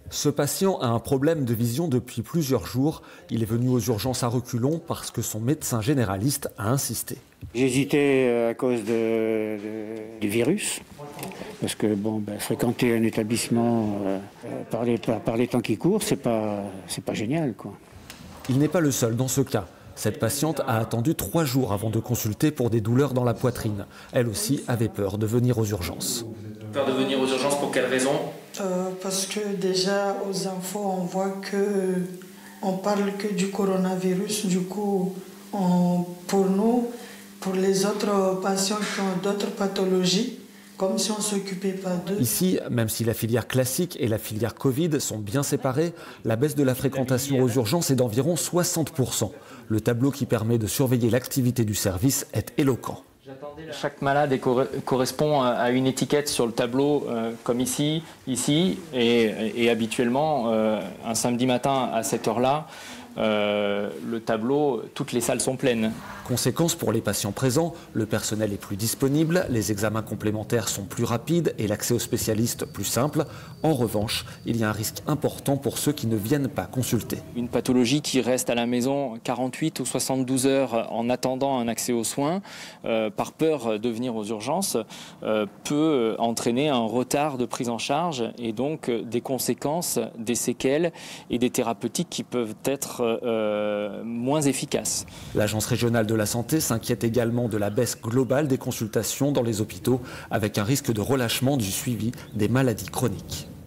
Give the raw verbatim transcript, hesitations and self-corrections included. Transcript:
Ce patient a un problème de vision depuis plusieurs jours. Il est venu aux urgences à reculons parce que son médecin généraliste a insisté. J'hésitais à cause de, de, du virus, parce que bon, ben, fréquenter un établissement euh, par, les, par, par les temps qui courent, c'est pas, c'est pas génial, quoi. Il n'est pas le seul dans ce cas. Cette patiente a attendu trois jours avant de consulter pour des douleurs dans la poitrine. Elle aussi avait peur de venir aux urgences. Peur de venir aux urgences pour quelle raison ? euh, Parce que déjà aux infos on voit que on parle que du coronavirus. Du coup, on, pour nous, pour les autres patients qui ont d'autres pathologies, comme si on ne s'occupait pas d'eux. Ici, même si la filière classique et la filière Covid sont bien séparées, la baisse de la fréquentation aux urgences est d'environ soixante pour cent. Le tableau qui permet de surveiller l'activité du service est éloquent. Chaque malade est cor- correspond à une étiquette sur le tableau, euh, comme ici, ici, et, et habituellement, euh, un samedi matin à cette heure-là, euh, le tableau, toutes les salles sont pleines. Conséquence pour les patients présents, le personnel est plus disponible, les examens complémentaires sont plus rapides et l'accès aux spécialistes plus simple. En revanche, il y a un risque important pour ceux qui ne viennent pas consulter. Une pathologie qui reste à la maison quarante-huit ou soixante-douze heures en attendant un accès aux soins, euh, par peur de venir aux urgences, euh, peut entraîner un retard de prise en charge et donc des conséquences, des séquelles et des thérapeutiques qui peuvent être euh, moins efficaces. L'Agence régionale de la santé s'inquiète également de la baisse globale des consultations dans les hôpitaux avec un risque de relâchement du suivi des maladies chroniques.